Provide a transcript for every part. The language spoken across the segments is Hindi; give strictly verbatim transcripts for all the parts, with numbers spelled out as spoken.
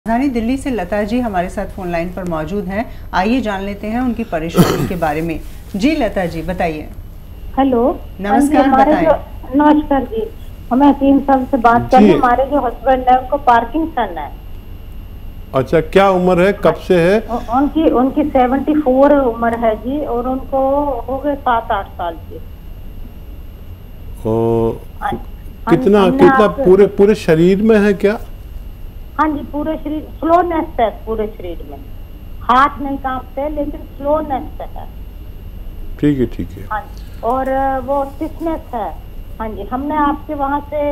राजधानी दिल्ली से लता जी हमारे साथ फोन लाइन पर मौजूद हैं। आइए जान लेते हैं उनकी परेशानी के बारे में। जी लता जी बताइए। हेलो नमस्कार, बताएं। नमस्कार जी, हमें तीन साल से बात कर रहे हैं। हमारे जो हस्बैंड है उनको पार्किंसन है। अच्छा, क्या उम्र है, कब से है? उनकी उनकी सेवेंटी फोर उम्र है जी, और उनको हो गए सात आठ साल की। ओ, कितना कितना पूरे पूरे शरीर में है क्या? हाँ जी, पूरे शरीर स्लोनेस है, पूरे शरीर में हाथ नहीं कांपते लेकिन स्लोनेस है। ठीक है ठीक है। हाँ जी, और वो स्टिफनेस है। हाँ जी, हमने आपके वहाँ से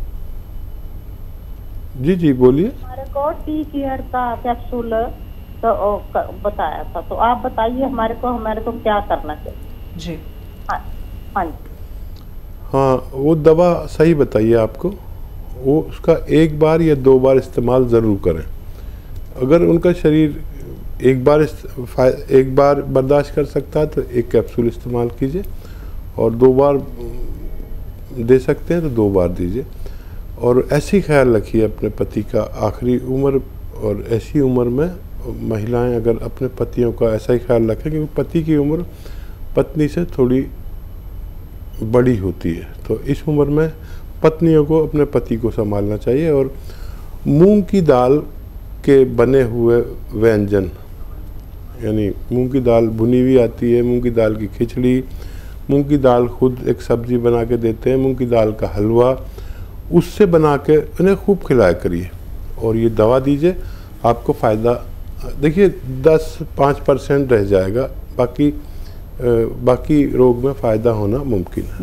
जी जी बोलिए। हमारे को टी केयर का कैप्सूल तो बताया था, तो आप बताइए हमारे को हमारे को क्या करना चाहिए जी। हाँ हाँ जी हाँ, वो दवा सही बताइए आपको। वो उसका एक बार या दो बार इस्तेमाल ज़रूर करें। अगर उनका शरीर एक बार एक बार बर्दाश्त कर सकता है तो एक कैप्सूल इस्तेमाल कीजिए, और दो बार दे सकते हैं तो दो बार दीजिए। और ऐसी ख्याल रखिए अपने पति का आखिरी उम्र, और ऐसी उम्र में महिलाएं अगर अपने पतियों का ऐसा ही ख्याल रखें, क्योंकि पति की उम्र पत्नी से थोड़ी बड़ी होती है, तो इस उम्र में पत्नियों को अपने पति को संभालना चाहिए। और मूंग की दाल के बने हुए व्यंजन, यानी मूंग की दाल भुनी हुई आती है, मूंग की दाल की खिचड़ी, मूंग की दाल खुद एक सब्ज़ी बना के देते हैं, मूंग की दाल का हलवा, उससे बना के उन्हें खूब खिलाया करिए। और ये दवा दीजिए, आपको फ़ायदा देखिए दस पाँच परसेंट रह जाएगा, बाकी बाकी रोग में फ़ायदा होना मुमकिन है।